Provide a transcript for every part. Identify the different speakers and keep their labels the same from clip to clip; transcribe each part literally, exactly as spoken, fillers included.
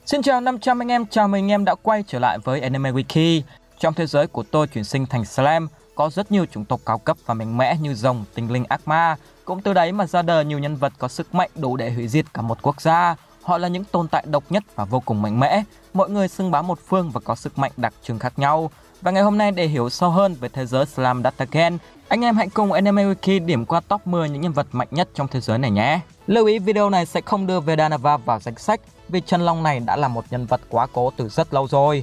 Speaker 1: Xin chào năm trăm anh em, chào mừng anh em đã quay trở lại với Anime Wiki. Trong thế giới của tôi chuyển sinh thành Slam, có rất nhiều chủng tộc cao cấp và mạnh mẽ như rồng, tinh linh, ác ma. Cũng từ đấy mà ra đời nhiều nhân vật có sức mạnh đủ để hủy diệt cả một quốc gia. Họ là những tồn tại độc nhất và vô cùng mạnh mẽ. Mỗi người xưng bá một phương và có sức mạnh đặc trưng khác nhau. Và ngày hôm nay để hiểu sâu hơn về thế giới Slam Datagen, anh em hãy cùng Anime Wiki điểm qua top mười những nhân vật mạnh nhất trong thế giới này nhé. Lưu ý video này sẽ không đưa Vedanava vào danh sách vì chân long này đã là một nhân vật quá cố từ rất lâu rồi.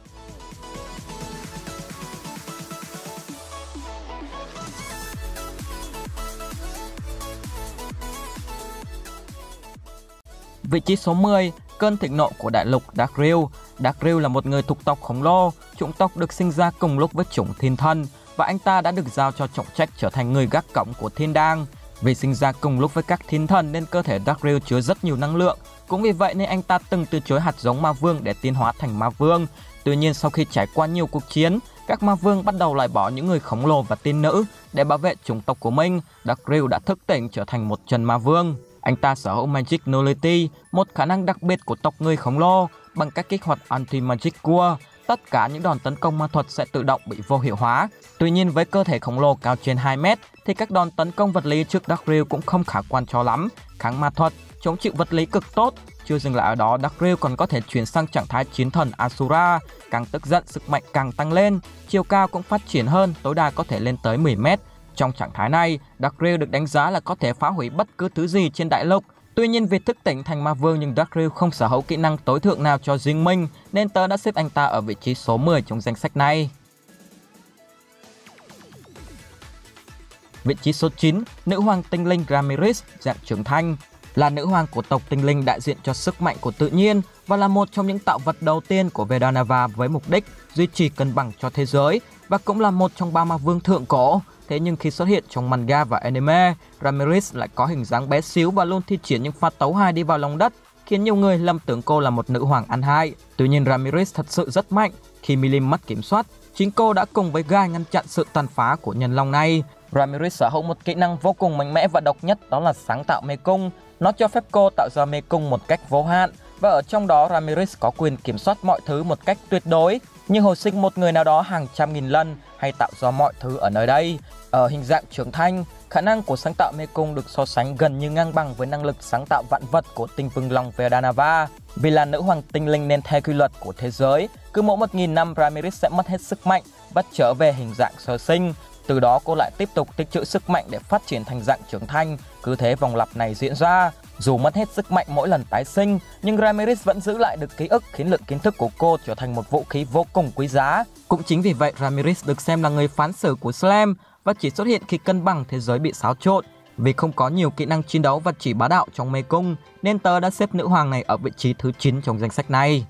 Speaker 1: Vị trí số mười, cơn thịnh nộ của đại lục Darkrill. Darkrill là một người thuộc tộc khổng lồ, chủng tộc được sinh ra cùng lúc với chủng thiên thần và anh ta đã được giao cho trọng trách trở thành người gác cổng của thiên đàng. Vì sinh ra cùng lúc với các thiên thần nên cơ thể Darkrill chứa rất nhiều năng lượng. Cũng vì vậy nên anh ta từng từ chối hạt giống ma vương để tiến hóa thành ma vương. Tuy nhiên sau khi trải qua nhiều cuộc chiến, các ma vương bắt đầu loại bỏ những người khổng lồ và tiên nữ để bảo vệ chủng tộc của mình. Darkrill đã thức tỉnh trở thành một chân ma vương. Anh ta sở hữu Magic Nullity, một khả năng đặc biệt của tộc người khổng lồ. Bằng cách kích hoạt Anti-Magic Core, tất cả những đòn tấn công ma thuật sẽ tự động bị vô hiệu hóa. Tuy nhiên với cơ thể khổng lồ cao trên hai mét thì các đòn tấn công vật lý trước Darkrill cũng không khả quan cho lắm. Kháng ma thuật, chống chịu vật lý cực tốt. Chưa dừng lại ở đó, Darkrill còn có thể chuyển sang trạng thái chiến thần Asura. Càng tức giận, sức mạnh càng tăng lên. Chiều cao cũng phát triển hơn, tối đa có thể lên tới mười mét. Trong trạng thái này, Darkrill được đánh giá là có thể phá hủy bất cứ thứ gì trên đại lục. Tuy nhiên vì thức tỉnh thành ma vương nhưng Darkrill không sở hữu kỹ năng tối thượng nào cho riêng mình nên tớ đã xếp anh ta ở vị trí số mười trong danh sách này. Vị trí số chín, nữ hoàng tinh linh Ramirez dạng trưởng thành. Là nữ hoàng của tộc tinh linh đại diện cho sức mạnh của tự nhiên và là một trong những tạo vật đầu tiên của Vedanava với mục đích duy trì cân bằng cho thế giới và cũng là một trong ba ma vương thượng cổ. Thế nhưng khi xuất hiện trong manga và anime, Ramirez lại có hình dáng bé xíu và luôn thi triển những pha tấu hài đi vào lòng đất, khiến nhiều người lầm tưởng cô là một nữ hoàng ăn hại. Tuy nhiên Ramirez thật sự rất mạnh. Khi Milim mất kiểm soát, chính cô đã cùng với Guy ngăn chặn sự tàn phá của nhân long này. Ramirez sở hữu một kỹ năng vô cùng mạnh mẽ và độc nhất, đó là sáng tạo mê cung. Nó cho phép cô tạo ra mê cung một cách vô hạn và ở trong đó Ramirez có quyền kiểm soát mọi thứ một cách tuyệt đối, như hồi sinh một người nào đó hàng trăm nghìn lần hay tạo ra mọi thứ ở nơi đây. Ở hình dạng trưởng thành, khả năng của sáng tạo mê cung được so sánh gần như ngang bằng với năng lực sáng tạo vạn vật của tinh vương long Vedanava. Vì là nữ hoàng tinh linh nên theo quy luật của thế giới, cứ mỗi một nghìn năm Ramirez sẽ mất hết sức mạnh và trở về hình dạng sơ sinh. Từ đó cô lại tiếp tục tích trữ sức mạnh để phát triển thành dạng trưởng thành. Cứ thế vòng lặp này diễn ra. Dù mất hết sức mạnh mỗi lần tái sinh, nhưng Ramirez vẫn giữ lại được ký ức, khiến lượng kiến thức của cô trở thành một vũ khí vô cùng quý giá. Cũng chính vì vậy Ramirez được xem là người phán xử của Slam và chỉ xuất hiện khi cân bằng thế giới bị xáo trộn. Vì không có nhiều kỹ năng chiến đấu và chỉ bá đạo trong mê cung nên tớ đã xếp nữ hoàng này ở vị trí thứ chín trong danh sách này.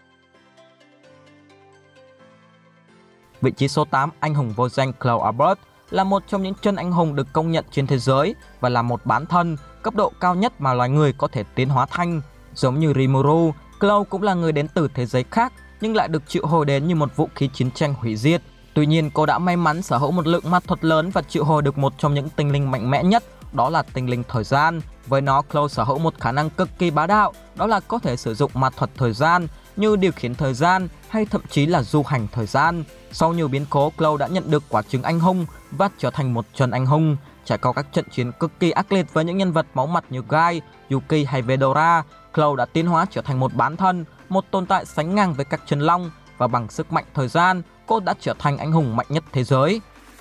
Speaker 1: Vị trí số tám, anh hùng vô danh Cloud Albert là một trong những chân anh hùng được công nhận trên thế giới và là một bán thân cấp độ cao nhất mà loài người có thể tiến hóa thành. Giống như Rimuru, Cloud cũng là người đến từ thế giới khác nhưng lại được triệu hồi đến như một vũ khí chiến tranh hủy diệt. Tuy nhiên cô đã may mắn sở hữu một lượng ma thuật lớn và triệu hồi được một trong những tinh linh mạnh mẽ nhất, đó là tinh linh thời gian. Với nó, Cloud sở hữu một khả năng cực kỳ bá đạo, đó là có thể sử dụng ma thuật thời gian như điều khiển thời gian hay thậm chí là du hành thời gian. Sau nhiều biến cố, Cloud đã nhận được quả trứng anh hùng và trở thành một chân anh hùng. Trải qua các trận chiến cực kỳ ác liệt với những nhân vật máu mặt như Guy, Yuki hay Vedora, Cloud đã tiến hóa trở thành một bán thân, một tồn tại sánh ngang với các chân long và bằng sức mạnh thời gian, cô đã trở thành anh hùng mạnh nhất thế giới.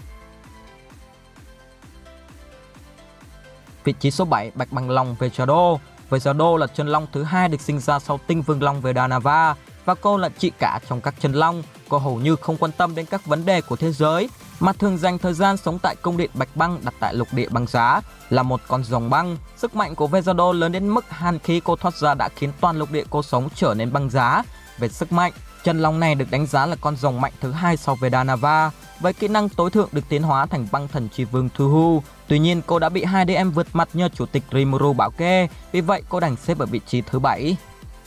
Speaker 1: Vị trí số bảy, bạch băng long Vejado. Vejado là chân long thứ hai được sinh ra sau tinh vương long Vedanava và cô là chị cả trong các chân long. Cô hầu như không quan tâm đến các vấn đề của thế giới mà thường dành thời gian sống tại cung điện bạch băng đặt tại lục địa băng giá. Là một con rồng băng, sức mạnh của Vejado lớn đến mức hàn khí cô thoát ra đã khiến toàn lục địa cô sống trở nên băng giá. Về sức mạnh, chân long này được đánh giá là con rồng mạnh thứ hai sau Vedanava. Với kỹ năng tối thượng được tiến hóa thành băng thần chi vương Thuhu. Tuy nhiên cô đã bị hai đê em vượt mặt nhờ chủ tịch Rimuru bảo kê, vì vậy cô đành xếp ở vị trí thứ bảy.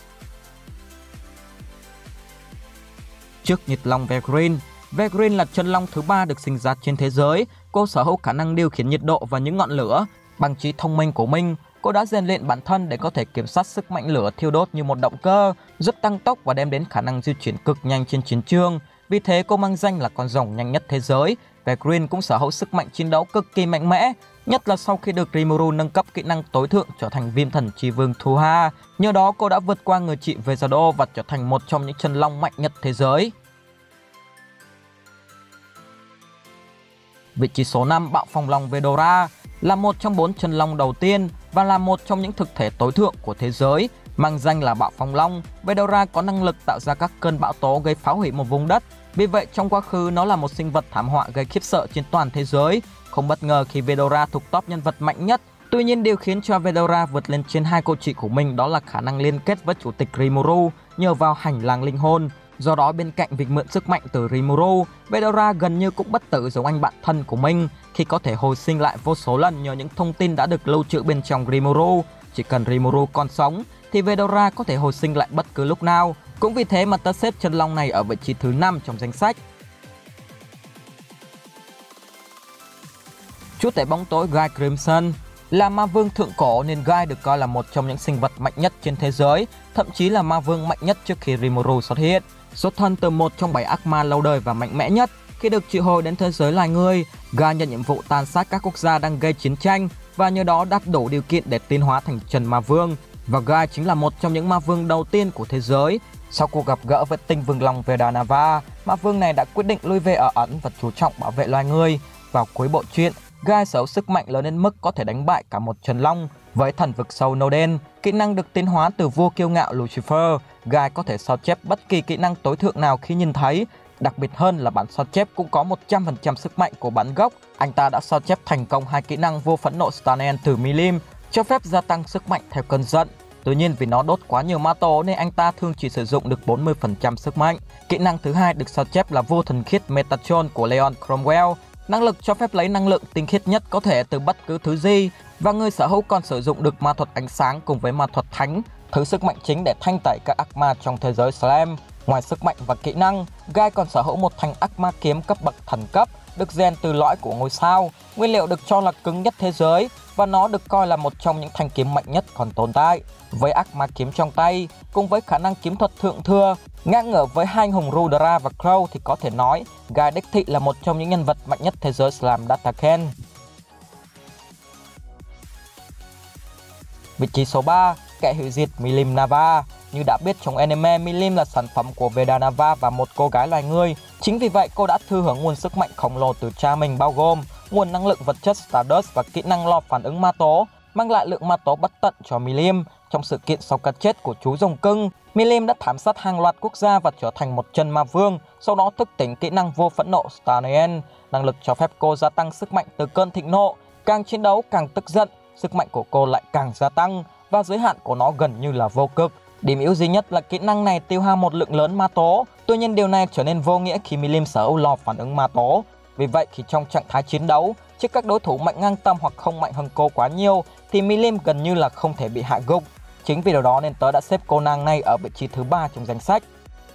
Speaker 1: Trước nhiệt long Vegrin. Vegrin là chân long thứ ba được sinh ra trên thế giới. Cô sở hữu khả năng điều khiển nhiệt độ và những ngọn lửa. Bằng trí thông minh của mình, cô cô đã rèn luyện bản thân để có thể kiểm soát sức mạnh lửa thiêu đốt như một động cơ, giúp tăng tốc và đem đến khả năng di chuyển cực nhanh trên chiến trường. Vì thế cô mang danh là con rồng nhanh nhất thế giới. Và Green cũng sở hữu sức mạnh chiến đấu cực kỳ mạnh mẽ, nhất là sau khi được Rimuru nâng cấp kỹ năng tối thượng trở thành Viêm Thần Chi Vương Thuha. Nhờ đó cô đã vượt qua người chị Vezado và trở thành một trong những chân long mạnh nhất thế giới. Vị trí số năm, Bạo Phong Long Vedora, là một trong bốn chân long đầu tiên và là một trong những thực thể tối thượng của thế giới. Mang danh là Bạo Phong Long, Vedora có năng lực tạo ra các cơn bão tố gây phá hủy một vùng đất. Vì vậy trong quá khứ nó là một sinh vật thảm họa gây khiếp sợ trên toàn thế giới. Không bất ngờ khi Vedora thuộc top nhân vật mạnh nhất. Tuy nhiên điều khiến cho Vedora vượt lên trên hai cô chị của mình đó là khả năng liên kết với chủ tịch Rimuru nhờ vào hành lang linh hồn. Do đó bên cạnh việc mượn sức mạnh từ Rimuru, Vedora gần như cũng bất tử giống anh bạn thân của mình khi có thể hồi sinh lại vô số lần nhờ những thông tin đã được lưu trữ bên trong Rimuru. Chỉ cần Rimuru còn sống thì Vedora có thể hồi sinh lại bất cứ lúc nào. Cũng vì thế mà tớ xếp chân long này ở vị trí thứ năm trong danh sách. Chúa tể bóng tối Guy Crimson là ma vương thượng cổ nên Guy được coi là một trong những sinh vật mạnh nhất trên thế giới, thậm chí là ma vương mạnh nhất trước khi Rimuru xuất hiện. Xuất thân từ một trong bảy ác ma lâu đời và mạnh mẽ nhất, khi được triệu hồi đến thế giới loài người, Guy nhận nhiệm vụ tàn sát các quốc gia đang gây chiến tranh và nhờ đó đạt đủ điều kiện để tiến hóa thành Trần Ma Vương. Và Guy chính là một trong những ma vương đầu tiên của thế giới. Sau cuộc gặp gỡ với tinh vương long Vedanava, ma vương này đã quyết định lui về ở ẩn và chú trọng bảo vệ loài người. Vào cuối bộ truyện, Guy sở hữu sức mạnh lớn đến mức có thể đánh bại cả một Trần Long. Với thần vực sâu Noden, kỹ năng được tiến hóa từ vua kiêu ngạo Lucifer, Guy có thể sao chép bất kỳ kỹ năng tối thượng nào khi nhìn thấy. Đặc biệt hơn là bản sao chép cũng có một trăm phần trăm sức mạnh của bản gốc. Anh ta đã sao chép thành công hai kỹ năng vô phẫn nộ Stanen từ Milim, cho phép gia tăng sức mạnh theo cơn giận. Tuy nhiên vì nó đốt quá nhiều ma tố nên anh ta thường chỉ sử dụng được bốn mươi phần trăm sức mạnh. Kỹ năng thứ hai được sao chép là vô thần khiết Metatron của Leon Cromwell, năng lực cho phép lấy năng lượng tinh khiết nhất có thể từ bất cứ thứ gì, và người sở hữu còn sử dụng được ma thuật ánh sáng cùng với ma thuật thánh, thứ sức mạnh chính để thanh tẩy các ác ma trong thế giới Slam. Ngoài sức mạnh và kỹ năng, Guy còn sở hữu một thanh ác ma kiếm cấp bậc thần cấp, được rèn từ lõi của ngôi sao, nguyên liệu được cho là cứng nhất thế giới và nó được coi là một trong những thanh kiếm mạnh nhất còn tồn tại. Với ác ma kiếm trong tay, cùng với khả năng kiếm thuật thượng thừa, ngang ngửa với hai anh hùng Rudra và Crow thì có thể nói Guy đích thị là một trong những nhân vật mạnh nhất thế giới Slam Dataken. Vị trí số ba, kẻ hủy diệt Milim Nava. Như đã biết trong anime, Milim là sản phẩm của Vedanava và một cô gái loài người. Chính vì vậy cô đã thừa hưởng nguồn sức mạnh khổng lồ từ cha mình, bao gồm nguồn năng lượng vật chất Stardust và kỹ năng lo phản ứng ma tố, mang lại lượng ma tố bất tận cho Milim. Trong sự kiện sau cái chết của chú rồng cưng, Milim đã thảm sát hàng loạt quốc gia và trở thành một chân ma vương, sau đó thức tỉnh kỹ năng vô phẫn nộ Stanen, năng lực cho phép cô gia tăng sức mạnh từ cơn thịnh nộ. Càng chiến đấu càng tức giận, sức mạnh của cô lại càng gia tăng và giới hạn của nó gần như là vô cực. Điểm yếu duy nhất là kỹ năng này tiêu hao một lượng lớn ma tố. Tuy nhiên điều này trở nên vô nghĩa khi Milim sở hữu lò phản ứng ma tố. Vì vậy khi trong trạng thái chiến đấu, trước các đối thủ mạnh ngang tầm hoặc không mạnh hơn cô quá nhiều, thì Milim gần như là không thể bị hạ gục. Chính vì điều đó nên tớ đã xếp cô nàng này ở vị trí thứ ba trong danh sách.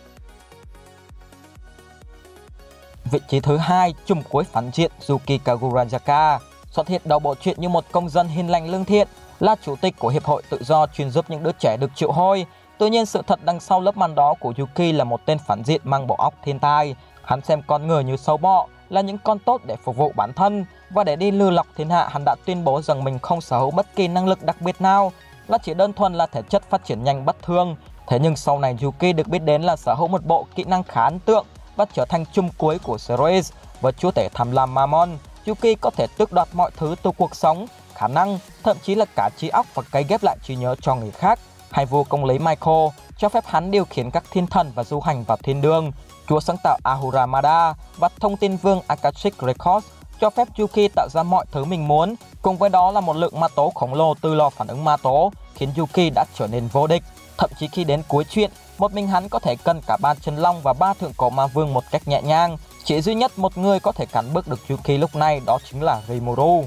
Speaker 1: Vị trí thứ hai, chùm cuối phản diện Yuki Kagurajaka, xuất hiện đầu bộ truyện như một công dân hiền lành lương thiện, là chủ tịch của hiệp hội tự do chuyên giúp những đứa trẻ được triệu hồi. Tuy nhiên sự thật đằng sau lớp màn đó của Yuki là một tên phản diện mang bộ óc thiên tai. Hắn xem con người như sâu bọ, là những con tốt để phục vụ bản thân, và để đi lừa lọc thiên hạ, hắn đã tuyên bố rằng mình không sở hữu bất kỳ năng lực đặc biệt nào, là chỉ đơn thuần là thể chất phát triển nhanh bất thường. Thế nhưng sau này Yuki được biết đến là sở hữu một bộ kỹ năng khá ấn tượng và trở thành chùm cuối của series. Với chúa tể tham lam Mammon, Yuki có thể tước đoạt mọi thứ từ cuộc sống, khả năng, thậm chí là cả trí óc và cấy ghép lại trí nhớ cho người khác. Hay vua công lý Michael cho phép hắn điều khiển các thiên thần và du hành vào thiên đường. Chúa sáng tạo Ahura Mazda và thông tin vương Akashic Records cho phép Yuki tạo ra mọi thứ mình muốn. Cùng với đó là một lượng ma tố khổng lồ từ lò phản ứng ma tố, khiến Yuki đã trở nên vô địch. Thậm chí khi đến cuối truyện, một mình hắn có thể cân cả ba chân long và ba thượng cổ ma vương một cách nhẹ nhàng. Chỉ duy nhất một người có thể cản bước được Yuki lúc này, đó chính là Rimuru.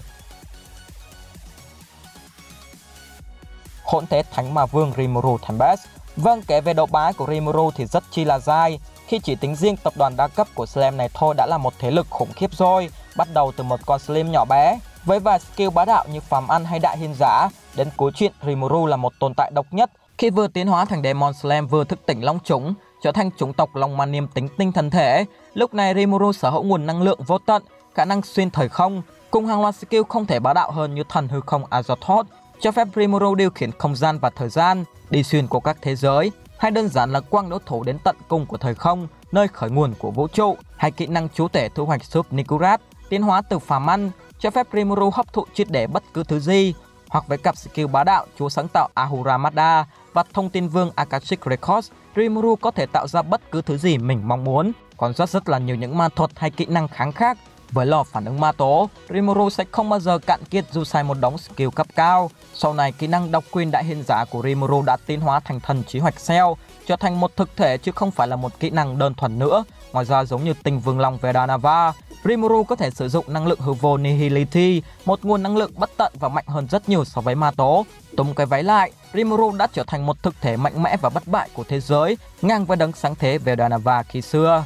Speaker 1: Hỗn thế thánh ma vương Rimuru Tempest. Vâng, kể về độ bá của Rimuru thì rất chi là dài. Khi chỉ tính riêng tập đoàn đa cấp của Slam này thôi đã là một thế lực khủng khiếp rồi. Bắt đầu từ một con Slim nhỏ bé với vài skill bá đạo như phàm ăn hay đại hiền giả, Đến cuối truyện, Rimuru là một tồn tại độc nhất. Khi vừa tiến hóa thành Demon Slam vừa thức tỉnh Long Chủng, trở thành chủng tộc Long Ma Niêm tính tinh thần thể. Lúc này Rimuru sở hữu nguồn năng lượng vô tận, khả năng xuyên thời không, cùng hàng loạt skill không thể bá đạo hơn như thần hư không Azathoth, cho phép Rimuru điều khiển không gian và thời gian, đi xuyên qua các thế giới, hay đơn giản là quăng đối thủ đến tận cùng của thời không, nơi khởi nguồn của vũ trụ. Hay kỹ năng chúa tể thu hoạch Súp Nikurat, tiến hóa từ phàm ăn, cho phép Rimuru hấp thụ triệt để bất cứ thứ gì, hoặc với cặp skill bá đạo chúa sáng tạo Ahura Mazda và thông tin vương Akashic Records, Rimuru có thể tạo ra bất cứ thứ gì mình mong muốn. Còn rất rất là nhiều những ma thuật hay kỹ năng kháng khác. Với lò phản ứng ma tố, Rimuru sẽ không bao giờ cạn kiệt dù xài một đống skill cấp cao. Sau này, kỹ năng độc quyền đại hiền giả của Rimuru đã tiến hóa thành thần trí hoạch Cell, trở thành một thực thể chứ không phải là một kỹ năng đơn thuần nữa. Ngoài ra, giống như tinh vương long Vedanava, Rimuru có thể sử dụng năng lượng hư vô Nihility, một nguồn năng lượng bất tận và mạnh hơn rất nhiều so với ma tố. Túm cái váy lại, Rimuru đã trở thành một thực thể mạnh mẽ và bất bại của thế giới, ngang với đấng sáng thế Vedanava khi xưa.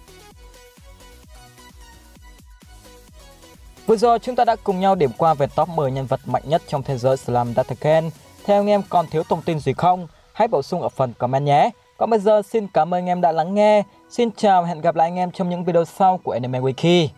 Speaker 1: Vừa rồi chúng ta đã cùng nhau điểm qua về top mười nhân vật mạnh nhất trong thế giới Slam Dataken. Theo anh em còn thiếu thông tin gì không? Hãy bổ sung ở phần comment nhé. Còn bây giờ xin cảm ơn anh em đã lắng nghe. Xin chào và hẹn gặp lại anh em trong những video sau của Anime Wiki.